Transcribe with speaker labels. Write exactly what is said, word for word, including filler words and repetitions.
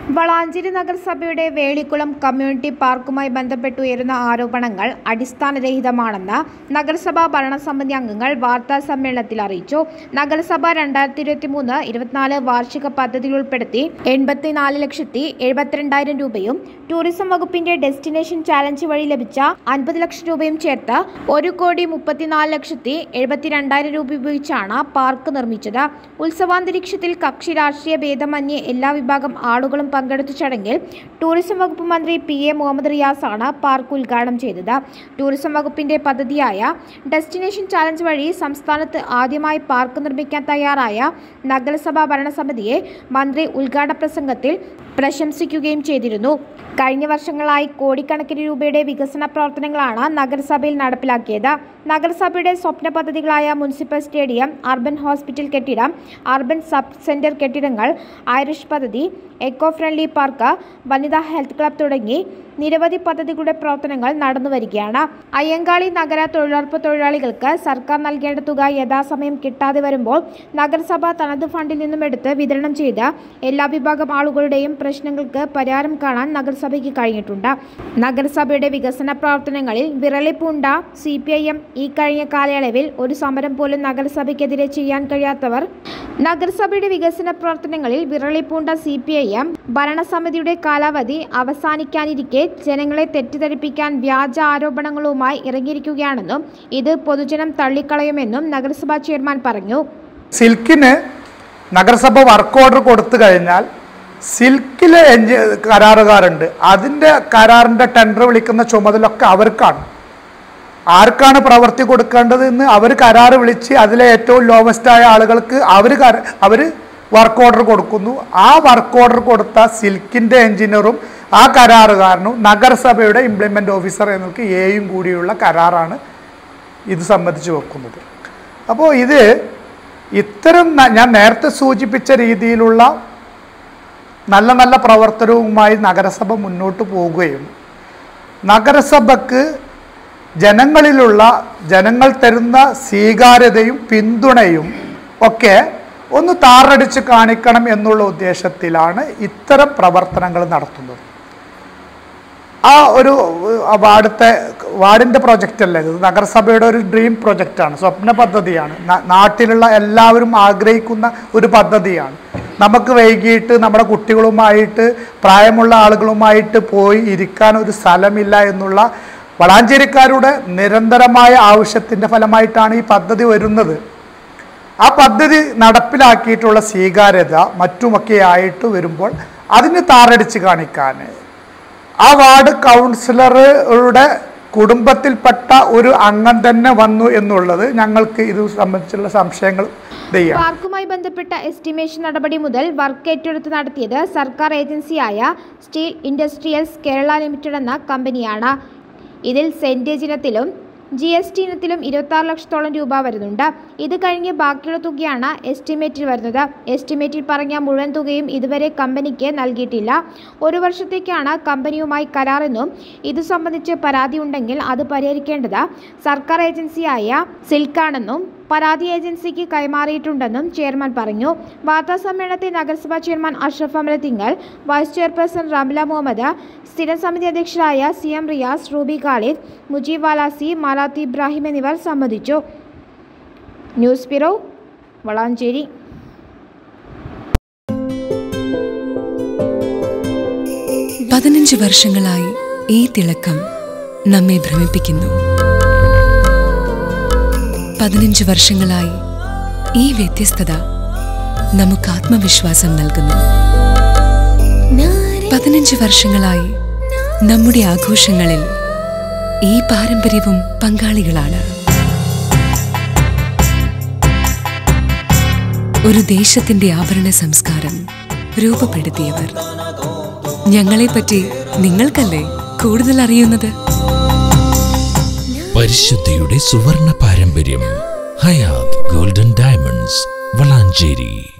Speaker 1: വളാഞ്ചേരി നഗരസഭയുടെ വേളിക്കുളം കമ്മ്യൂണിറ്റി പാർക്കുമായി ബന്ധപ്പെട്ട് ഉയരുന്ന ആരോപണങ്ങൾ അടിസ്ഥാനരഹിതമാണെന്ന് നഗരസഭാ ഭരണസമിതി അംഗങ്ങൾ വാർത്താ സമ്മേളനത്തിൽ അറിയിച്ചു. നഗരസഭ രണ്ടായിരത്തി ഇരുപത്തി മൂന്ന് ഇരുപത്തിനാല് വാർഷിക പദ്ധതിയിൽ ഉൾപ്പെടുത്തി എൺപത്തിനാല് ലക്ഷത്തി എഴുപത്തിരണ്ടായിരം രൂപയും ടൂറിസം വകുപ്പിന്റെ ഡെസ്റ്റിനേഷൻ ചാലഞ്ച് വഴി ലഭിച്ച അൻപത് ലക്ഷം രൂപയും ചേർത്ത് ഒരു കോടി മുപ്പത്തിനാല് ലക്ഷത്തി എഴുപത്തിരണ്ടായിരം രൂപ ഉപയോഗിച്ചാണ് പാർക്ക് നിർമ്മിച്ചത്. ഉത്സവാന്തരീക്ഷത്തിൽ കക്ഷി രാഷ്ട്രീയ ഭേദമന്യേ എല്ലാ വിഭാഗം ആളുകളും പങ്കെടുത്ത ചടങ്ങിൽ ടൂറിസം വകുപ്പ് മന്ത്രി പി എ മുഹമ്മദ് റിയാസ് ആണ് പാർക്ക് ഉദ്ഘാടനം ചെയ്തത്. ടൂറിസം വകുപ്പിന്റെ പദ്ധതിയായ ഡെസ്റ്റിനേഷൻ ചാലഞ്ച് വഴി സംസ്ഥാനത്ത് ആദ്യമായി പാർക്ക് നിർമ്മിക്കാൻ തയ്യാറായ നഗരസഭാ ഭരണസമിതിയെ മന്ത്രി ഉദ്ഘാടന പ്രസംഗത്തിൽ പ്രശംസിക്കുകയും ചെയ്തിരുന്നു. കഴിഞ്ഞ വർഷങ്ങളായി കോടിക്കണക്കിന് രൂപയുടെ വികസന പ്രവർത്തനങ്ങളാണ് നഗരസഭയിൽ നടപ്പിലാക്കിയത്. നഗരസഭയുടെ സ്വപ്ന പദ്ധതികളായ മുനിസിപ്പൽ സ്റ്റേഡിയം, അർബൻ ഹോസ്പിറ്റൽ കെട്ടിടം, അർബൻ സബ് സെന്റർ കെട്ടിടങ്ങൾ, ഐറിഷ് പദ്ധതി, എക്കോ ഫ്രണ്ട്ലി പാർക്ക്, വനിതാ ഹെൽത്ത് ക്ലബ് തുടങ്ങി നിരവധി പദ്ധതികളുടെ പ്രവർത്തനങ്ങൾ നടന്നുവരികയാണ്. അയ്യങ്കാളി നഗര തൊഴിലുറപ്പ് തൊഴിലാളികൾക്ക് സർക്കാർ നൽകേണ്ട തുക യഥാസമയം കിട്ടാതെ വരുമ്പോൾ നഗരസഭ തനത് ഫണ്ടിൽ നിന്നും എടുത്ത് വിതരണം ചെയ്ത് എല്ലാ വിഭാഗം ആളുകളുടെയും പ്രശ്നങ്ങൾക്ക് പരിഹാരം കാണാൻ നഗരസഭയ്ക്ക് കഴിഞ്ഞിട്ടുണ്ട്. നഗരസഭയുടെ വികസന പ്രവർത്തനങ്ങളിൽ വിറളിപ്പൂണ്ട സി പി ഐ എം ഈ കഴിഞ്ഞ കാലയളവിൽ ഒരു സമരം പോലും നഗരസഭയ്ക്കെതിരെ ചെയ്യാൻ കഴിയാത്തവർ നഗരസഭയുടെ വികസന പ്രവർത്തനങ്ങളിൽ വിറളിപ്പൂണ്ട സി പി ഐ എം ഭരണസമിതിയുടെ കാലാവധി അവസാനിക്കാനിരിക്കെ ജനങ്ങളെ തെറ്റിദ്ധരിപ്പിക്കാൻ വ്യാജ ആരോപണങ്ങളുമായി ഇറങ്ങിയിരിക്കുകയാണെന്നും ഇത് പൊതുജനം തള്ളിക്കളയുമെന്നും നഗരസഭാ ചെയർമാൻ പറഞ്ഞു.
Speaker 2: സിൽക്കിന് നഗരസഭ വർക്ക് ഓർഡർ കൊടുത്തു കഴിഞ്ഞാൽ സിൽക്കിലെ കരാറുകാരുണ്ട്, അതിൻ്റെ കരാറിൻ്റെ ടെൻഡർ വിളിക്കുന്ന ചുമതലയൊക്കെ അവർക്കാണ്. ആർക്കാണ് പ്രവൃത്തി കൊടുക്കേണ്ടത് എന്ന് അവർ കരാർ വിളിച്ച് അതിലെ ഏറ്റവും ലോവസ്റ്റായ ആളുകൾക്ക് അവർ അവർ വർക്ക് ഓർഡർ കൊടുക്കുന്നു. ആ വർക്ക് ഓർഡർ കൊടുത്ത സിൽക്കിൻ്റെ എഞ്ചിനീയറും ആ കരാറുകാരനും നഗരസഭയുടെ ഇംപ്ലിമെൻ്റ് ഓഫീസർ എന്നൊക്കെ എയും കൂടിയുള്ള കരാറാണ് ഇത് സംബന്ധിച്ച് വെക്കുന്നത്. അപ്പോൾ ഇത് ഇത്തരം ഞാൻ നേരത്തെ സൂചിപ്പിച്ച രീതിയിലുള്ള നല്ല നല്ല പ്രവർത്തനവുമായി നഗരസഭ മുന്നോട്ട് പോവുകയും നഗരസഭയ്ക്ക് ജനങ്ങളിലുള്ള ജനങ്ങൾ തരുന്ന സ്വീകാര്യതയും പിന്തുണയും ഒക്കെ ഒന്ന് താറടിച്ച് കാണിക്കണം എന്നുള്ള ഉദ്ദേശത്തിലാണ് ഇത്തരം പ്രവർത്തനങ്ങൾ നടത്തുന്നത്. ആ ഒരു വാർഡത്തെ വാർഡിൻ്റെ പ്രൊജക്റ്റല്ല ഇത്, നഗരസഭയുടെ ഒരു ഡ്രീം പ്രൊജക്റ്റാണ്, സ്വപ്ന പദ്ധതിയാണ്, നാട്ടിലുള്ള എല്ലാവരും ആഗ്രഹിക്കുന്ന ഒരു പദ്ധതിയാണ്. നമുക്ക് വൈകിട്ട് നമ്മുടെ കുട്ടികളുമായിട്ട് പ്രായമുള്ള ആളുകളുമായിട്ട് പോയി ഇരിക്കാൻ ഒരു സ്ഥലമില്ല എന്നുള്ള വളാഞ്ചേരിക്കാരുടെ നിരന്തരമായ ആവശ്യത്തിൻ്റെ ഫലമായിട്ടാണ് ഈ പദ്ധതി വരുന്നത്. ആ പദ്ധതി നടപ്പിലാക്കിയിട്ടുള്ള സ്വീകാര്യത മറ്റുമൊക്കെ ആയിട്ട് വരുമ്പോൾ അതിന് താറടിച്ച് കാണിക്കാൻ ആ വാർഡ് കൗൺസിലറുടെ കുടുംബത്തിൽപ്പെട്ട ഒരു അംഗം തന്നെ വന്നു എന്നുള്ളത് ഞങ്ങൾക്ക് ഇത് സംബന്ധിച്ചുള്ള സംശയങ്ങൾ.
Speaker 1: പാർക്കുമായി ബന്ധപ്പെട്ട എസ്റ്റിമേഷൻ നടപടി മുതൽ വർക്ക് ഏറ്റെടുത്ത് നടത്തിയത് സർക്കാർ ഏജൻസിയായ സ്റ്റീൽ ഇൻഡസ്ട്രിയൽസ് കേരള ലിമിറ്റഡ് എന്ന കമ്പനിയാണ്. ഇതിൽ സെന്റേജ് ഇനത്തിലും ജി എസ് ടി ഇനത്തിലും ഇരുപത്തി ആറ് ലക്ഷത്തോളം രൂപ വരുന്നുണ്ട്. ഇത് കഴിഞ്ഞ് ബാക്കിയുള്ള തുകയാണ് എസ്റ്റിമേറ്റിൽ വരുന്നത്. എസ്റ്റിമേറ്റിൽ പറഞ്ഞ മുഴുവൻ തുകയും ഇതുവരെ കമ്പനിക്ക് നൽകിയിട്ടില്ല. ഒരു വർഷത്തേക്കാണ് കമ്പനിയുമായി കരാറെന്നും ഇതു സംബന്ധിച്ച് പരാതി ഉണ്ടെങ്കിൽ അത് പരിഹരിക്കേണ്ടത് സർക്കാർ ഏജൻസിയായ സിൽക്കാണെന്നും പരാതി ഏജൻസിക്ക് കൈമാറിയിട്ടുണ്ടെന്നും ചെയർമാൻ പറഞ്ഞു. വാർത്താ സമ്മേളനത്തിൽ നഗരസഭാ chairman Ashraf Amarathingal, vice chairperson Ramla Muhammad, സ്ഥിരം സമിതി അധ്യക്ഷരായ സി എം റിയാസ്, റൂബി ഖാലിദ്, മുജീബ് വാലാസി, മാലാത്തി ഇബ്രാഹിം എന്നിവർ സംബന്ധിച്ചു. News bureau, Valanchery.
Speaker 3: പതിനഞ്ച് വർഷങ്ങളായി ഈ തിളക്കം നമ്മെ ഭ്രമിപ്പിക്കുന്നു. പതിനഞ്ച് വർഷങ്ങളായി ഈ വ്യത്യസ്തത നമുക്ക് ആത്മവിശ്വാസം നൽകുന്നു. പതിനഞ്ച് വർഷങ്ങളായി നമ്മുടെ ആഘോഷങ്ങളിൽ ഈ പാരമ്പര്യവും പങ്കാളികളാണ്. ഒരു ദേശത്തിന്റെ ആഭരണ സംസ്കാരം രൂപപ്പെടുത്തിയവർ. ഞങ്ങളെപ്പറ്റി നിങ്ങൾക്കല്ലേ കൂടുതൽ അറിയുന്നത്?
Speaker 4: പരിശുദ്ധിയുടെ സുവർണ പാരമ്പര്യം. Hayat golden diamonds, Valanchery.